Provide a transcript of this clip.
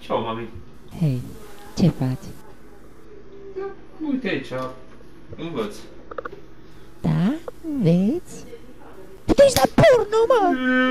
Ciao, mami. Hei, ce faci? Uite aici, învăț. Da? Vezi? Tu ești la porno, mă!